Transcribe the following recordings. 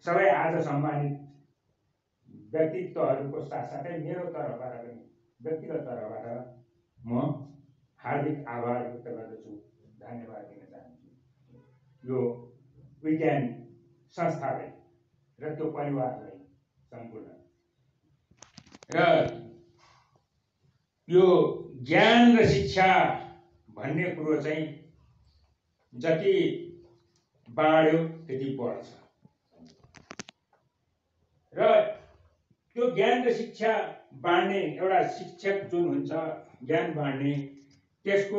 सबै आज सम्मानित व्यक्तित्वहरूको साथसाथै मेरो तर्फबाट पनि व्यक्तिगत तर्फबाट म हार्दिक आभार व्यक्त गर्दछु, धन्यवाद दिन चाहन्छु यो विज्ञान संस्थालाई र त्यो परिवारलाई सम्पूर्ण। र यो ज्ञान र शिक्षा भन्ने कुरो चाहिँ जति बाँड्यो त्यति बढ्छ र त्यो ज्ञान र शिक्षा बाँड्ने एउटा शिक्षक जुन हुन्छ ज्ञान बाँड्ने त्यसको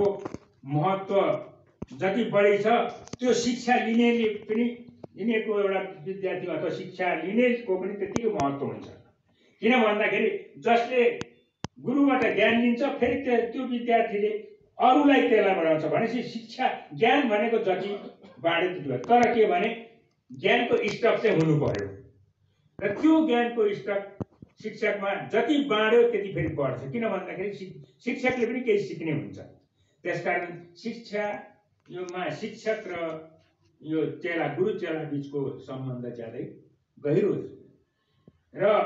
महत्त्व जति बढी छ त्यो शिक्षा लिनेले पनि लिनेको एउटा विद्यार्थी अथवा शिक्षा लिनेको पनि त्यतिकै महत्त्व हुन्छ। किन भन्दाखेरि जसले गुरुबाट ज्ञान लिन्छ फेरि त्यो विद्यार्थीले अरूलाई त्यसलाई बढाउँछ भनेपछि शिक्षा ज्ञान भनेको जति बाँड्यो त्यति भयो। तर के भने ज्ञानको स्टक चाहिँ हुनु पर्यो र त्यो ज्ञानको स्टक शिक्षकमा जति बाँड्यो त्यति फेरि बढ्छ। किन भन्दाखेरि शिक्षकले पनि केही सिक्ने हुन्छ। त्यसकारण शिक्षा योमा शिक्षक र यो चेला गुरु चेला बिचको सम्बन्ध ज्यादै गहिरो छ र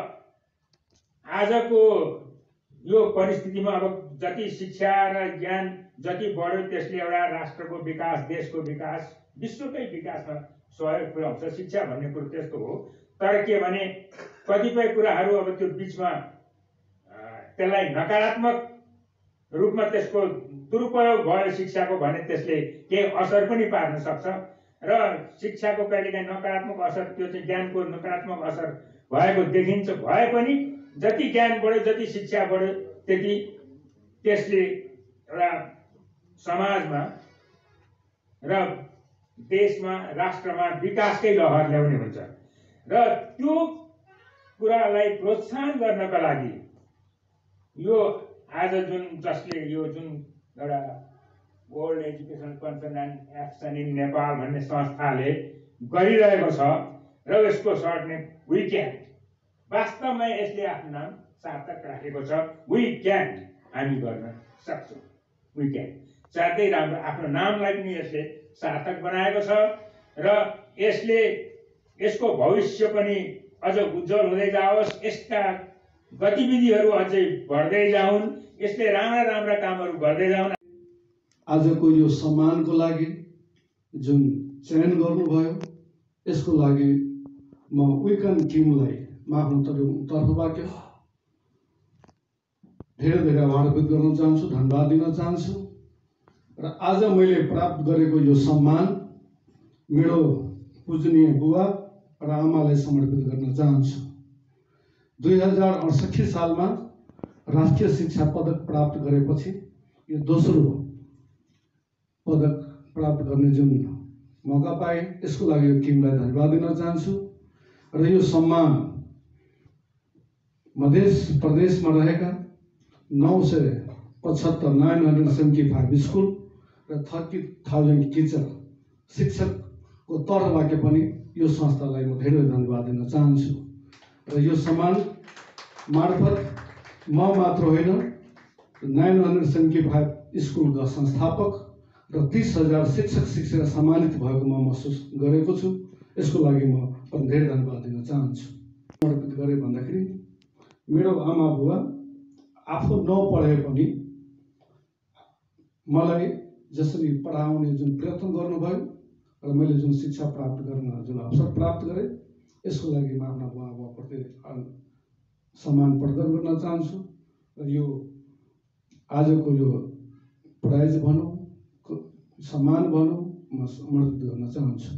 आजको यो परिस्थितिमा अब जति शिक्षा र ज्ञान जति बढ्यो त्यसले एउटा राष्ट्रको विकास, देशको विकास, विश्वकै विकासमा सहयोग पुर्याउँछ। शिक्षा भन्ने कुरो त्यस्तो हो। तर के भने कतिपय कुराहरू अब त्यो बिचमा त्यसलाई नकारात्मक रूपमा त्यसको दुरुपयोग भयो शिक्षाको भने त्यसले केही असर पनि पार्न सक्छ र शिक्षाको कहिलेकाहीँ नकारात्मक असर त्यो चाहिँ ज्ञानको नकारात्मक असर भएको देखिन्छ। भए पनि जति ज्ञान बढ्यो जति शिक्षा बढ्यो त्यति त्यसले एउटा समाजमा र देशमा राष्ट्रमा विकासकै लहर ल्याउने हुन्छ र त्यो कुरालाई प्रोत्साहन गर्नका लागि यो आज जुन जसले यो जुन एउटा world education concern and action in Nepal भन्ने संस्थाले गरिरहेको छ र यसको सर्ट नेम वी क्यान, वास्तवमा यसले आफ्नो नाम सार्थक राखेको छ। वी क्यान, हामी गर्न सक्छौँ। वी क्यान साथै राम्रो आफ्नो नामलाई पनि यसले सार्थक बनाएको छ र यसले यसको भविष्य पनि अझ उज्जवल हुँदै जाओस्, यसका गतिविधिहरू अझै बढ्दै जाउन्, यसले राम्रा राम्रा कामहरू गर्दै जाउन्। आजको यो सम्मानको लागि जुन चयन गर्नुभयो यसको लागि म विकन टिमलाई म आफ्नो तर्फबाट धेरै धेरै आभार व्यक्त गर्न चाहन्छु, धन्यवाद दिन चाहन्छु। र आज मैले प्राप्त गरेको यो सम्मान मेरो पूजनीय बुवा र आमालाई समर्पित गर्न चाहन्छु। 2068 सालमा राष्ट्रिय शिक्षा पदक प्राप्त गरेपछि यो दोस्रो पदक प्राप्त गर्ने जुन मौका पाएँ यसको लागि यो टिमलाई धन्यवाद दिन चाहन्छु। र यो सम्मान मध्य प्रदेशमा रहेका 975 स्कुल र 30,000 टिचर शिक्षकको तर्फबाट पनि यो संस्थालाई म धेरै धन्यवाद दिन चाहन्छु। र यो सम्मान मार्फत म मात्र होइन 975 स्कुलका संस्थापक र 30,000 शिक्षक शिक्षिका सम्मानित भएको म महसुस गरेको छु। यसको लागि म पनि धेरै धन्यवाद दिन चाहन्छु। समर्पित गरे भन्दाखेरि मेरो आमा बुवा आफू नपढे पनि मलाई जसरी पढाउने जुन प्रयत्न गर्नुभयो र मैले जुन शिक्षा प्राप्त गर्न जुन अवसर प्राप्त गरेँ यसको लागि म आफ्ना बुवा आमाप्रति सम्मान प्रकट गर्न चाहन्छु। र यो आजको यो प्राइज भनौँ सम्मान भनौँ म समर्पित गर्न चाहन्छु।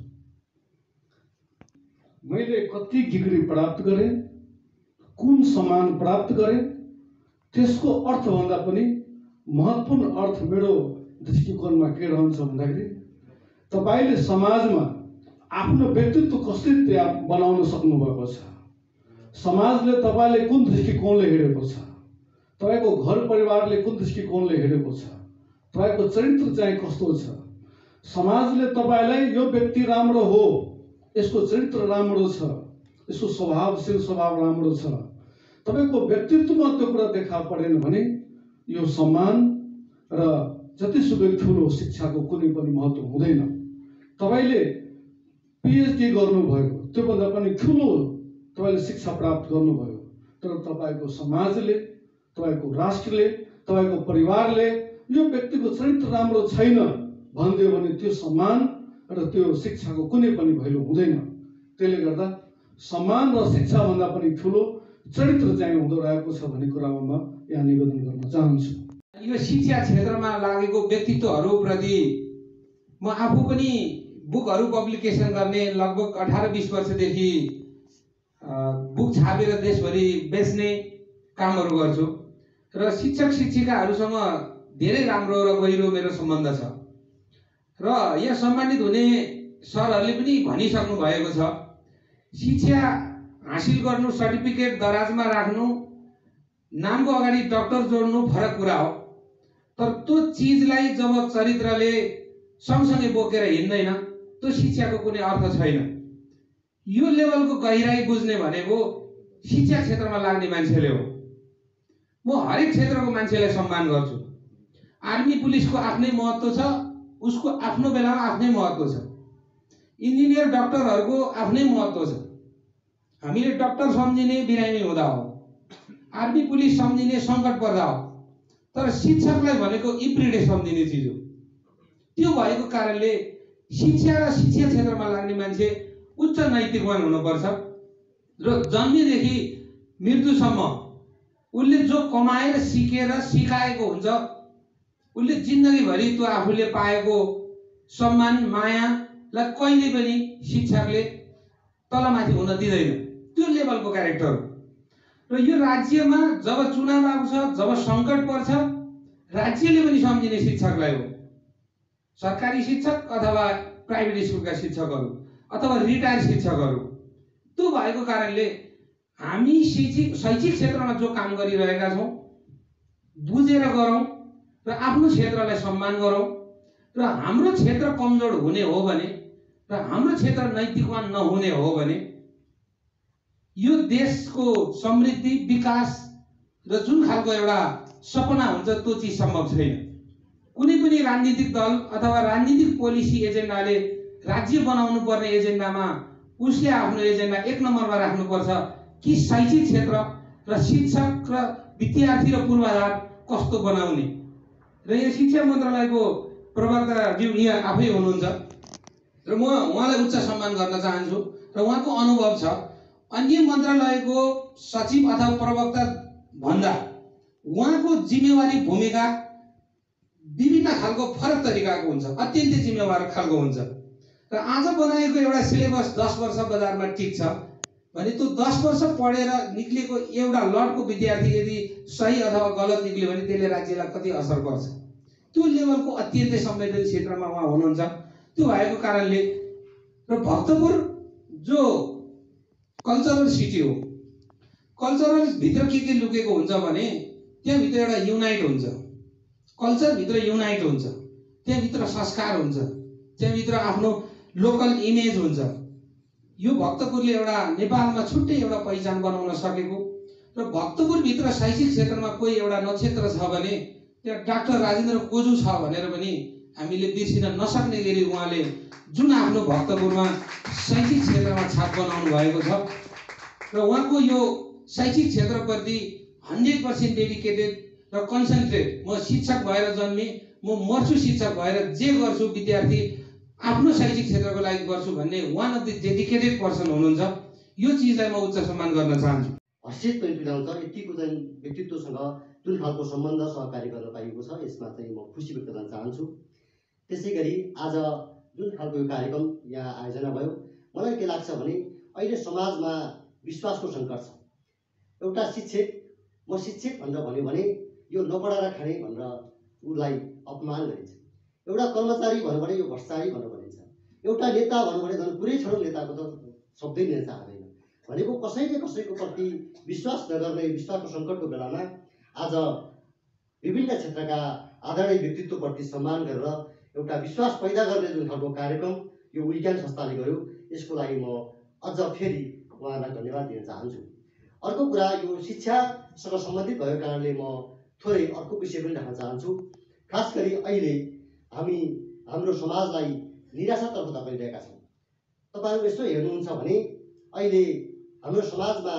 मैले कति डिग्री प्राप्त गरेँ, कुन सम्मान प्राप्त गरेँ त्यसको अर्थभन्दा पनि महत्त्वपूर्ण अर्थ मेरो दृष्टिकोणमा के रहन्छ भन्दाखेरि तपाईले समाजमा आफ्नो व्यक्तित्व कसरी तयार बनाउन सक्नुभएको छ, समाजले तपाईले कुन दृष्टिकोणले हेरेको छ, तपाईको घर परिवारले कुन दृष्टिकोणले हेरेको छ, तपाईको चरित्र चाहिँ कस्तो छ, समाजले तपाईलाई यो व्यक्ति राम्रो हो, यसको चरित्र राम्रो छ, यसको स्वभावशील स्वभाव राम्रो छ, तपाईको व्यक्तित्वमा त्यो कुरा देखा परेन भने यो सम्मान र जतिसुकै ठुलो शिक्षाको कुनै पनि महत्त्व हुँदैन। तपाईले पीएचडी गर्नुभयो, त्योभन्दा पनि ठुलो तपाईँले शिक्षा प्राप्त गर्नुभयो। तर तपाईँको समाजले, तपाईँको राष्ट्रले, तपाईँको परिवारले यो व्यक्तिको चरित्र राम्रो छैन भनिदियो भने त्यो सम्मान र त्यो शिक्षाको कुनै पनि भ्यालु हुँदैन। त्यसले गर्दा सम्मान र शिक्षाभन्दा पनि ठुलो चरित्र चाहिँ हुँदो रहेको छ भन्ने कुरामा म यहाँ निवेदन गर्न चाहन्छु। यो शिक्षा क्षेत्रमा लागेको व्यक्तित्वहरूप्रति म आफू पनि बुकहरू पब्लिकेसन गर्ने लगभग 18-20 वर्षदेखि बुक छापेर देशभरि बेच्ने कामहरू गर्छु र शिक्षक शिक्षिकाहरूसँग धेरै राम्रो र गहिरो मेरो सम्बन्ध छ र यहाँ सम्मानित हुने सरहरूले पनि भनिसक्नु भएको छ, शिक्षा हासिल गर्नु, सर्टिफिकेट दराजमा राख्नु, नामको अगाडि डाक्टर जोड्नु फरक कुरा हो, तर त्यो चिजलाई जब चरित्रले सँगसँगै बोकेर हिँड्दैन त्यो शिक्षाको कुनै अर्थ छैन। यो लेभलको गहिराई बुझ्ने भनेको शिक्षा क्षेत्रमा लाग्ने मान्छेले हो। म हरेक क्षेत्रको मान्छेलाई सम्मान गर्छु। आर्मी पुलिसको आफ्नै महत्त्व छ, उसको आफ्नो बेलामा आफ्नै महत्त्व छ। इन्जिनियर डक्टरहरूको आफ्नै महत्त्व छ। हामीले डक्टर सम्झिने बिरामी हुँदा हो, आर्मी पुलिस सम्झिने सङ्कट पर्दा हो, तर शिक्षकलाई भनेको इभ्रिडे सम्झिने चिज हो। त्यो भएको कारणले शिक्षा र शिक्षा क्षेत्रमा लाग्ने मान्छे उच्च नैतिकवान हुनुपर्छ र जन्मेदेखि मृत्युसम्म उसले जो कमाएर सिकेर सिकाएको हुन्छ, उसले जिन्दगीभरि त्यो आफूले पाएको सम्मान मायालाई कहिले पनि शिक्षकले तलमाथि हुन दिँदैन। त्यो लेभलको क्यारेक्टर हो। र यो राज्यमा जब चुनाव आउँछ, जब सङ्कट पर्छ, राज्यले पनि सम्झिने शिक्षकलाई हो। सरकारी शिक्षक अथवा प्राइभेट स्कुलका शिक्षकहरू अथवा रिटायर शिक्षकहरू। त्यो भएको कारणले हामी शैक्षिक क्षेत्रमा जो काम गरिरहेका छौँ बुझेर गरौँ र आफ्नो क्षेत्रलाई सम्मान गरौँ। र हाम्रो क्षेत्र कमजोर हुने हो भने र हाम्रो क्षेत्र नैतिकवान नहुने हो भने यो देशको समृद्धि, विकास र जुन खालको एउटा सपना हुन्छ त्यो चिज सम्भव छैन। कुनै पनि राजनीतिक दल अथवा राजनीतिक पोलिसी एजेन्डाले राज्य बनाउनु पर्ने एजेन्डामा उसले आफ्नो एजेन्डा 1 नम्बरमा राख्नुपर्छ कि शैक्षिक क्षेत्र र शिक्षक र विद्यार्थी र पूर्वाधार कस्तो बनाउने। र यो शिक्षा मन्त्रालयको प्रवक्ताज्यू यहाँ आफै हुनुहुन्छ र म उहाँलाई उच्च सम्मान गर्न चाहन्छु र उहाँको अनुभव छ। अन्य मन्त्रालयको सचिव अथवा प्रवक्ता भन्दा उहाँको जिम्मेवारी भूमिका विभिन्न खालको फरक तरिकाको हुन्छ, अत्यन्तै जिम्मेवार खालको हुन्छ। र आज बनाएको एउटा सिलेबस 10 वर्ष बजारमा टिक्छ भने त्यो 10 वर्ष पढेर निक्लेको एउटा लटको विद्यार्थी यदि सही अथवा गलत निक्ल्यो भने त्यसले राज्यलाई कति असर पर्छ। त्यो लेभलको अत्यन्तै संवेदनशील क्षेत्रमा उहाँ हुनुहुन्छ। त्यो भएको कारणले र भक्तपुर जो कल्चरल सिटी हो, कल्चरल भित्र के लुकेको हुन्छ भने त्यहाँभित्र एउटा युनाइट हुन्छ, कल्चरभित्र युनाइट हुन्छ, त्यहाँभित्र संस्कार हुन्छ, त्यहाँभित्र आफ्नो लोकल इमेज हुन्छ। यो भक्तपुरले एउटा नेपालमा छुट्टै एउटा पहिचान बनाउन सकेको र भक्तपुरभित्र शैक्षिक क्षेत्रमा कोही एउटा नक्षत्र छ भने त्यहाँ डाक्टर राजेन्द्र कोजु छ भनेर पनि हामीले बिर्सिन नसक्ने गरी उहाँले जुन आफ्नो भक्तपुरमा शैक्षिक क्षेत्रमा छाप बनाउनु भएको छ र उहाँको यो शैक्षिक क्षेत्रप्रति 100% डेडिकेटेड र कन्सन्ट्रेट। म शिक्षक भएर जन्मे, म मर्छु शिक्षक भएर, जे गर्छु विद्यार्थी आफ्नो शैक्षिक क्षेत्रको लागि गर्छु भन्ने one of the dedicated person हुनुहुन्छ। यो चिजलाई म उच्च सम्मान गर्न चाहन्छु। हर्षित पनि तुल्याउँछ यतिको चाहिँ व्यक्तित्वसँग जुन खालको सम्बन्ध सहकारी गर्न पाइएको छ, यसमा चाहिँ म खुसी व्यक्त गर्न चाहन्छु। त्यसै गरी आज जुन खालको यो कार्यक्रम यहाँ आयोजना भयो, मलाई के लाग्छ भने अहिले समाजमा विश्वासको सङ्कट छ। एउटा शिक्षक, म शिक्षक भनेर भन्यो भने यो नपढाएर खाने भनेर उसलाई अपमान गरिन्छ। एउटा कर्मचारी भन्यो भने यो भ्रष्टाचारी भनेर भनिन्छ। एउटा नेता भन्यो भने झन् पुरै छोडो, नेताको त शब्दै लिन चाहँदैन भनेको। कसैले कसैको प्रति विश्वास नगर्ने, विश्वासको सङ्कटको बेलामा आज विभिन्न क्षेत्रका आदरणीय व्यक्तित्वप्रति सम्मान गरेर एउटा विश्वास पैदा गर्ने जुन खालको कार्यक्रम यो विज्ञान संस्थाले गर्यो, यसको लागि म अझ फेरि उहाँलाई धन्यवाद दिन चाहन्छु। अर्को कुरा, यो शिक्षासँग सम्बन्धित भएको कारणले म थोरै अर्को विषय पनि राख्न चाहन्छु। खास गरी अहिले हामी हाम्रो समाजलाई निराशातर्फ धपाइरहेका छौँ। तपाईँहरू यसो हेर्नुहुन्छ भने अहिले हाम्रो समाजमा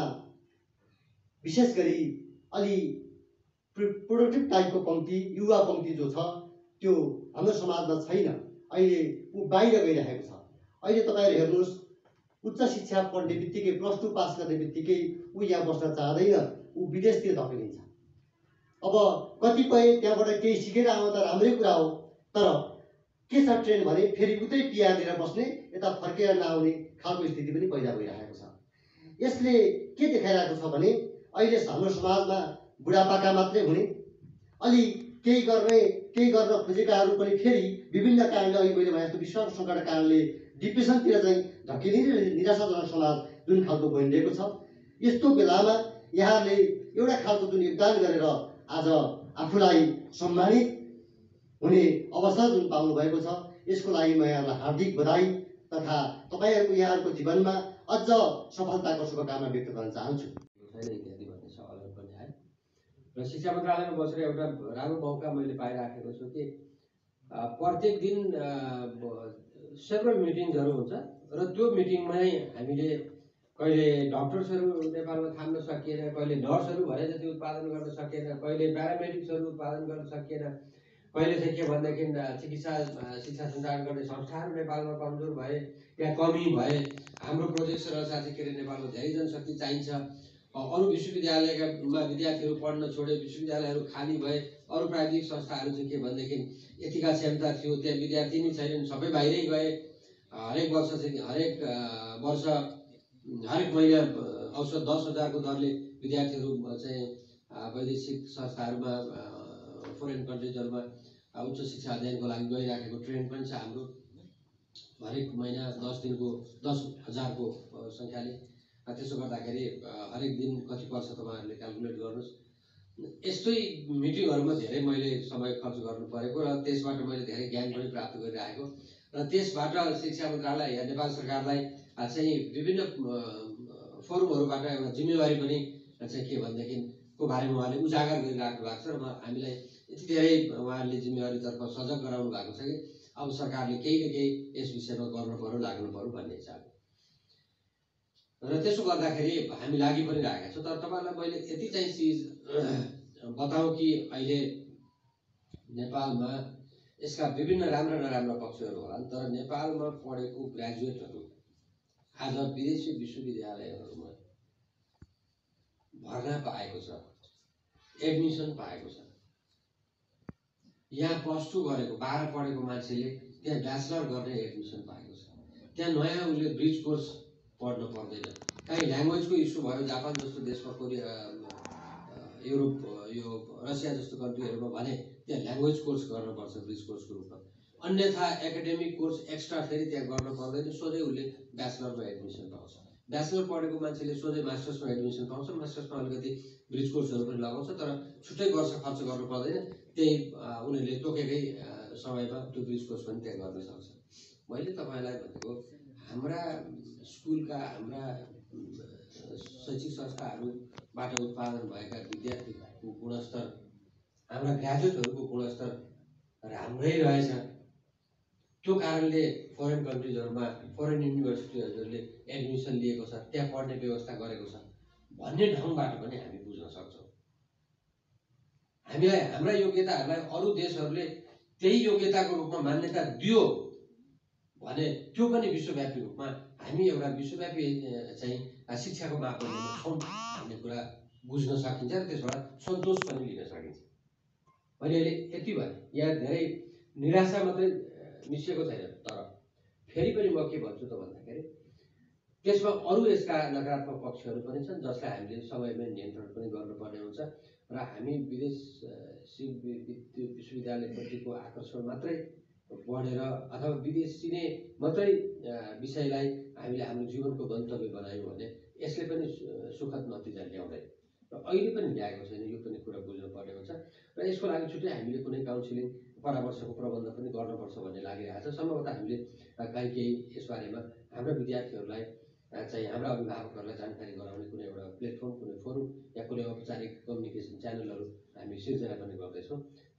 विशेष गरी अलि प्रोडक्टिभ टाइपको पङ्क्ति युवा पङ्क्ति जो छ त्यो हाम्रो समाजमा छैन। अहिले ऊ बाहिर गइरहेको छ। अहिले तपाईँहरू हेर्नुहोस्, उच्च शिक्षा पढ्ने बित्तिकै +2 पास गर्ने बित्तिकै ऊ यहाँ बस्न चाहँदैन, ऊ विदेशतिर धकेलिन्छ। अब कतिपय त्यहाँबाट केही सिकेर आउँदा राम्रै कुरा हो, तर के छ ट्रेन्ड भने फेरि उतै पिआर लिएर बस्ने, यता फर्केर नआउने खालको स्थिति पनि पैदा भइरहेको छ। यसले के देखाइरहेको छ भने अहिले हाम्रो समाजमा बुढापाका मात्रै हुने, अलि केही गर्न खोजेकाहरू पनि फेरि विभिन्न कारणले, अघि मैले भने जस्तो विश्वास सङ्कटका कारणले डिप्रेसनतिर चाहिँ धकेलिने निराशाजनक समाज जुन खालको बनिरहेको छ, यस्तो बेलामा यहाँले एउटा खालको जुन योगदान गरेर आज आफूलाई सम्मानित हुने अवसर जुन पाउनु भएको छ, यसको लागि म यहाँलाई हार्दिक बधाई तथा तपाईँहरूको यहाँहरूको जीवनमा अझ सफलताको शुभकामना व्यक्त गर्न चाहन्छु। इत्यादि भन्ने सवालहरू पनि आयो र शिक्षा मन्त्रालयमा बसेर एउटा राम्रो मौका मैले पाइराखेको छु कि प्रत्येक दिन सेभरल मिटिङ्सहरू हुन्छ र त्यो मिटिङमै हामीले कहिले डक्टर्सहरू नेपालमा थाम्न सकिएन, कहिले नर्सहरू भने जति उत्पादन गर्न सकिएन, कहिले प्यारामेडिक्सहरू उत्पादन गर्न सकिएन, कहिले चाहिँ के भनेदेखि शिक्षा सञ्चालन गर्ने संस्थाहरू नेपालमा कमजोर भए, त्यहाँ कमी भए। हाम्रो प्रोजेक्ट रचा चाहिँ के अरे नेपालमा धेरै जनशक्ति चाहिन्छ, अरू विश्वविद्यालयमा विद्यार्थीहरू पढ्न छोडे, विश्वविद्यालयहरू खाली भए, अरू प्राविधिक संस्थाहरू चाहिँ के भनेदेखि यतिका क्षमता थियो, त्यहाँ विद्यार्थी नै छैनन्, सबै बाहिरै गए। हरेक वर्ष हरेक महिना औसत 10,000 को दरले विद्यार्थीहरू चाहिँ वैदेशिक संस्थाहरूमा फरेन कन्ट्रिजहरूमा उच्च शिक्षा अध्ययनको लागि गइराखेको ट्रेन्ड पनि छ हाम्रो। हरेक महिना 10,000 को सङ्ख्याले। त्यसो गर्दाखेरि हरेक दिन कति पर्छ तपाईँहरूले क्यालकुलेट गर्नुहोस्। यस्तै मिटिङहरूमा धेरै मैले समय खर्च गर्नु परेको र त्यसबाट मैले धेरै ज्ञान पनि प्राप्त गरिरहेको र त्यसबाट शिक्षा मन्त्रालय या नेपाल सरकारलाई चाहिँ विभिन्न फोरमहरूबाट एउटा जिम्मेवारी पनि चाहिँ के भनेदेखि को बारेमा उहाँले उजागर गरिराख्नु भएको छ र हामीलाई यति धेरै उहाँहरूले जिम्मेवारीतर्फ सजग गराउनु भएको छ कि अब सरकारले केही न केही यस विषयमा गर्नु पर्यो, लाग्नु पर्यो भन्ने हिसाबले। र त्यसो गर्दाखेरि हामी लागि पनि राखेका छौँ। तर तपाईँलाई मैले यति चाहिँ चिज बताउँ कि अहिले नेपालमा यसका विभिन्न राम्रा नराम्रा पक्षहरू होलान्, तर नेपालमा पढेको ग्रेजुएटहरू आज विदेशी विश्वविद्यालयहरूमा भर्ना पाएको छ, एडमिसन पाएको छ। यहाँ +2 गरेको 12 पढेको मान्छेले त्यहाँ ब्याचलर गर्ने एडमिसन पाएको छ। त्यहाँ नयाँ उसले ब्रिज कोर्स पढ्न पर्दैन। कहीँ ल्याङ्ग्वेजको इस्यु भयो, जापान जस्तो देशमा, कोरिया, युरोप, यो रसिया जस्तो कन्ट्रीहरूमा भने त्यहाँ ल्याङ्ग्वेज कोर्स गर्नुपर्छ ब्रिज कोर्सको रूपमा। अन्यथा एकाडेमिक कोर्स एक्स्ट्रा फेरि त्यहाँ गर्न पर्दैन, सोझै उसले ब्याचलरमा एडमिसन पाउँछ। ब्याचलर पढेको मान्छेले सोझै मास्टर्समा एडमिसन पाउँछ, मास्टर्समा अलिकति ब्रिज कोर्सहरू पनि लगाउँछ, तर छुट्टै वर्ष खर्च गर्नु पर्दैन। त्यही उनीहरूले तोकेकै समयमा त्यो ब्रिज कोर्स पनि त्यहाँ गर्न सक्छ। मैले तपाईँलाई भनेको हाम्रा स्कुलका, हाम्रा शैक्षिक संस्थाहरूबाट उत्पादन भएका विद्यार्थीको गुणस्तर, हाम्रा ग्रेजुएटहरूको गुणस्तर राम्रै रहेछ। त्यो कारणले फरेन कन्ट्रिजहरूमा, फरेन युनिभर्सिटीहरूले एडमिसन लिएको छ, त्यहाँ पढ्ने व्यवस्था गरेको छ भन्ने ढङ्गबाट पनि हामी बुझ्न सक्छौँ। हामीलाई हाम्रा योग्यताहरूलाई अरू देशहरूले त्यही योग्यताको रूपमा मान्यता दियो भने त्यो पनि विश्वव्यापी रूपमा हामी एउटा विश्वव्यापी चाहिँ शिक्षाको मापदण्डमा छौँ भन्ने कुरा बुझ्न सकिन्छ र त्यसबाट सन्तोष पनि लिन सकिन्छ। मैले अहिले यति भने यहाँ धेरै निराशा मात्रै निस्केको छैन, तर फेरि पनि म के भन्छु त भन्दाखेरि त्यसमा अरू यसका नकारात्मक पक्षहरू पनि छन् जसलाई हामीले समयमै नियन्त्रण पनि गर्नुपर्ने हुन्छ र हामी विदेशी विश्वविद्यालयप्रतिको आकर्षण मात्रै बढेर अथवा विदेशी नै मात्रै विषयलाई हामीले हाम्रो जीवनको गन्तव्य बनायौँ भने यसले पनि सुखद नतिजा ल्याउँदैन र अहिले पनि ल्याएको छैन। यो पनि कुरा बुझ्नुपर्ने हुन्छ र यसको लागि छुट्टै हामीले कुनै काउन्सिलिङ परामर्शको प्रबन्ध पनि गर्नुपर्छ भन्ने लागिरहेको छ। सम्भवतः हामीले केही यसबारेमा हाम्रा विद्यार्थीहरूलाई चाहिँ हाम्रा अभिभावकहरूलाई जानकारी गराउने कुनै एउटा प्लेटफर्म, कुनै फोरम या कुनै औपचारिक कम्युनिकेसन च्यानलहरू हामी सिर्जना पनि गर्दैछौँ।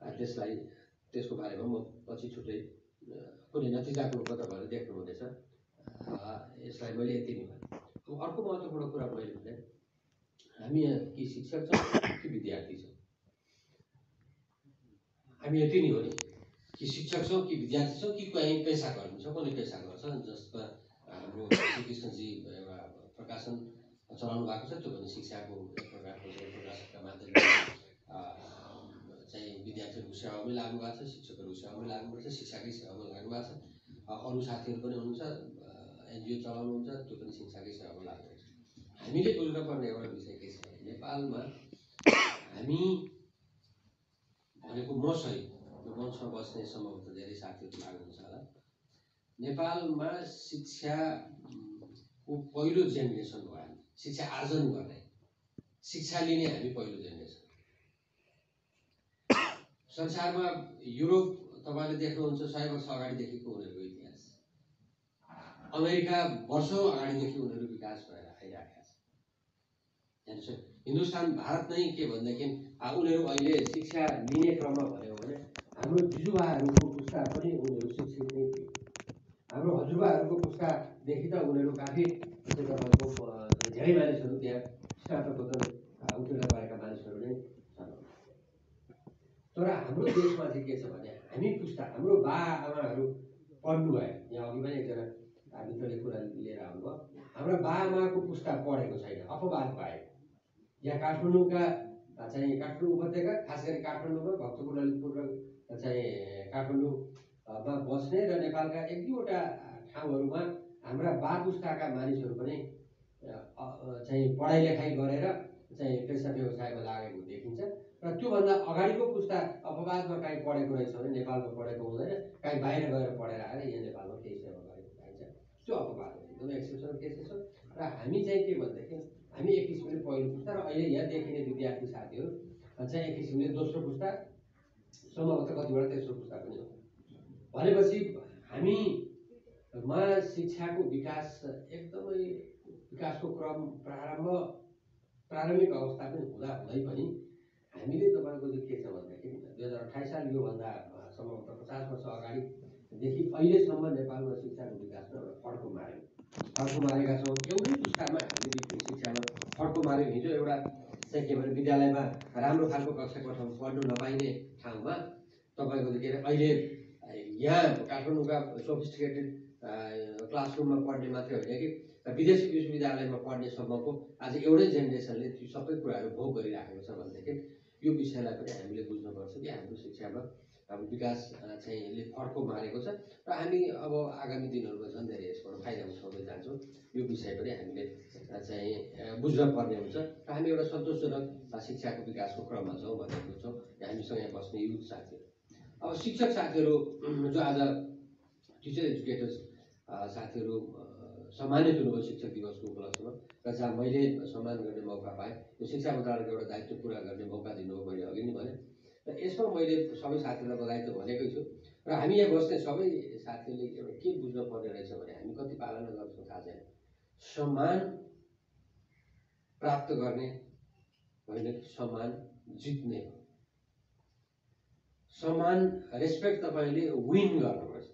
त्यसको बारेमा म पछि छुट्टै कुनै नतिजाको रूपमा तपाईँहरूले देख्नुहुनेछ। यसलाई मैले यति नै अर्को महत्त्वपूर्ण कुरा मैले भने हामी यहाँ कि शिक्षक छौँ कि विद्यार्थी छौँ, हामी यति नै हो नि, कि शिक्षक छौँ कि विद्यार्थी छौँ कि कहीँ पेसा गर्नु छ, कुनै पेसा गर्छ, जसमा हाम्रो श्रीकृष्णजी एउटा प्रकाशन चलाउनु भएको छ, त्यो पनि शिक्षाको एक प्रकारको प्रकाशनका माध्यमले चाहिँ विद्यार्थीहरूको सेवामै लाग्नु भएको छ, शिक्षकहरूको सेवामै लाग्नु भएको छ, शिक्षाकै सेवामा लाग्नु भएको छ। अरू साथीहरू पनि हुनुहुन्छ एनजिओ चलाउनुहुन्छ, त्यो पनि शिक्षाकै सेवामा लाग्नुहुन्छ। हामीले बुझ्नुपर्ने एउटा विषय के छ भने नेपालमा हामी भनेको म सहित मञ्चमा बस्ने सम्भवतः धेरै साथीहरू लाग्नुहुन्छ होला, नेपालमा शिक्षाको पहिलो जेनेरेसन भयो हामी, शिक्षा आर्जन गर्ने, शिक्षा लिने हामी पहिलो जेनेरेसन। संसारमा युरोप तपाईँले देख्नुहुन्छ 100 वर्ष अगाडिदेखिको उनीहरूको इतिहास, अमेरिका वर्षौँ अगाडिदेखि उनीहरू विकास भएर आइरहेका छन्। हिन्दुस्तान भारत नै के भनेदेखि उनीहरू अहिले शिक्षा लिने क्रममा भन्यो भने हाम्रो जुजुबाहरूको पुस्ता पनि उनीहरू शिक्षित नै थिए। हाम्रो हजुरबाहरूको पुस्तादेखि त उनीहरू काफी तपाईँको धेरै मानिसहरू त्यहाँ स्नातकोत्तर उत्तीर्ण गरेका मानिसहरू नै छन्। तर हाम्रो देशमा चाहिँ के छ भने हामी पुस्ता, हाम्रो बा आमाहरू पढ्नु भयो, यहाँ अघि पनि एकजना मित्रले कुरा लिएर आउनुभयो, हाम्रो बा आमाको पुस्ता पढेको छैन, अपवाद पाए। यहाँ काठमाडौँका चाहिँ काठमाडौँ उपत्यका, खास गरी काठमाडौँमा भक्तपुर ललितपुर र चाहिँ काठमाडौँमा बस्ने र नेपालका एक दुईवटा ठाउँहरूमा हाम्रा बा पुस्ताका मानिसहरू पनि चाहिँ पढाइ लेखाइ गरेर चाहिँ पेसा व्यवसायमा लागेको देखिन्छ। र त्योभन्दा अगाडिको पुस्ता अपवादमा काहीँ पढेको रहेछ भने नेपालमा पढेको हुँदैन, काहीँ बाहिर गएर पढेर आएर यहाँ नेपालमा केही सेवा गरेको पाइन्छ, त्यो अपवाद हो, एकदमै एक्सेप्सनल केसेस हो। र हामी चाहिँ के भनेदेखि हामी एक किसिमले पहिलो पुस्ता र अहिले यहाँ देखिने विद्यार्थी साथीहरू चाहिँ एक किसिमले दोस्रो पुस्ता, सम्भवतः कतिवटा तेस्रो पुस्ता पनि हो। भनेपछि हामीमा शिक्षाको विकास एकदमै विकासको क्रम प्रारम्भिक अवस्था पनि हुँदै पनि हामीले तपाईँको चाहिँ के छ भनेदेखि 2028 साल योभन्दा सम्भवतः 50 वर्ष अगाडिदेखि अहिलेसम्म नेपालमा शिक्षाको विकासमा एउटा फड्को मारेका छौँ। एउटै पुस्तामा हामीले शिक्षामा फड्को मार्यो। हिजो एउटा चाहिँ के भने विद्यालयमा राम्रो खालको कक्षा कोठामा पढ्नु नपाइने ठाउँमा तपाईँको के अरे अहिले यहाँ काठमाडौँका सोफिस्टिकेटेड क्लासरुममा पढ्ने मात्रै होइन कि विदेशी विश्वविद्यालयमा पढ्ने सम्मको आज एउटै जेनेरेसनले ती सबै कुराहरू भोग गरिराखेको छ भनेदेखि यो विषयलाई पनि हामीले बुझ्नुपर्छ कि हाम्रो शिक्षामा अब विकास चाहिँले फड्को मारेको छ र हामी अब आगामी दिनहरूमा झन् धेरै यसबाट फाइदा उठाउँदै जान्छौँ। यो विषय पनि हामीले चाहिँ बुझ्न पर्ने हुन्छ र हामी एउटा सन्तोषजनक शिक्षाको विकासको क्रममा छौँ भन्ने बुझ्छौँ हामीसँग यहाँ बस्ने युथ साथीहरू। अब शिक्षक साथीहरू जो आज टिचर एजुकेटर्स साथीहरू सम्मानित हुनुभयो शिक्षक दिवसको उपलक्ष्यमा र जहाँ मैले सम्मान गर्ने मौका पाएँ, यो शिक्षा मन्त्रालयको एउटा दायित्व पुरा गर्ने मौका दिनुभयो, मैले अघि नै भने। र यसमा मैले सबै साथीहरूलाई बधाई त भनेकै छु र हामी यहाँ बस्ने सबै साथीहरूले एउटा के बुझ्न पर्ने रहेछ भने हामी कति पालना गर्छौँ थाहा छैन, सम्मान प्राप्त गर्ने होइन, सम्मान जित्ने हो। सम्मान रेस्पेक्ट तपाईँले विन गर्नुपर्छ,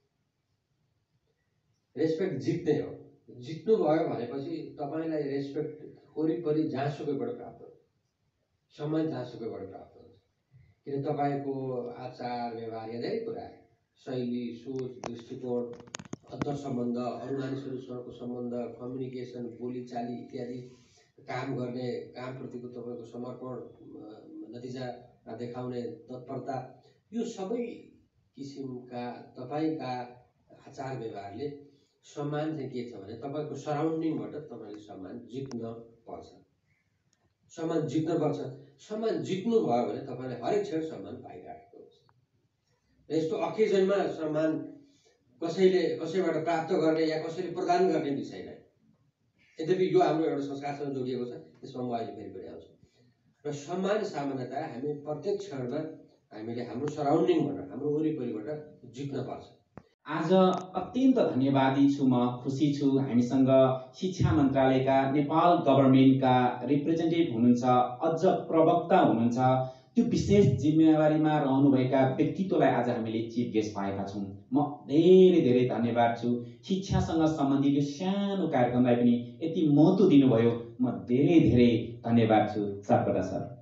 रेस्पेक्ट जित्ने हो। जित्नुभयो भनेपछि तपाईँलाई रेस्पेक्ट वरिपरि जहाँसुकैबाट प्राप्त हुन्छ, सम्मान जहाँसुकैबाट प्राप्त हुन्छ। किन तपाईँको आचार व्यवहार या धेरै कुराहरू, शैली, सोच, दृष्टिकोण, अन्तर सम्बन्ध, अरू मानिसहरूसँगको सम्बन्ध, कम्युनिकेसन, बोलीचाली इत्यादि, काम गर्ने कामप्रतिको तपाईँको समर्पण, नतिजा देखाउने तत्परता, यो सबै किसिमका तपाईँका आचार व्यवहारले सम्मान चाहिँ के छ भने तपाईँको सराउन्डिङबाट तपाईँले सम्मान जित्न पर्छ। सम्मान जित्नुपर्छ। सम्मान जित्नुभयो भने तपाईँले हरेक क्षण सम्मान पाइराखेको हुन्छ। र यस्तो अकेजनमा सम्मान कसैबाट प्राप्त गर्ने या कसैले प्रदान गर्ने विषय नै। यद्यपि यो हाम्रो एउटा संस्कारसँग जोडिएको छ, त्यसमा म अहिले फेरि पनि आउँछु। र सम्मान सामान्यतया हामी प्रत्येक क्षणमा हामीले हाम्रो सराउन्डिङबाट, हाम्रो वरिपरिबाट जित्न पर्छ। आज अत्यन्त धन्यवादी छु, म खुसी छु हामीसँग शिक्षा मन्त्रालयका नेपाल गभर्नमेन्टका रिप्रेजेन्टेटिभ हुनुहुन्छ, अझ प्रवक्ता हुनुहुन्छ। त्यो विशेष जिम्मेवारीमा रहनुभएका व्यक्तित्वलाई आज हामीले चिफ गेस्ट पाएका छौँ। म धेरै धेरै धन्यवाद छु। शिक्षासँग सम्बन्धित यो सानो कार्यक्रमलाई पनि यति महत्त्व दिनुभयो, म धेरै धेरै धन्यवाद छु सापकोटा सर।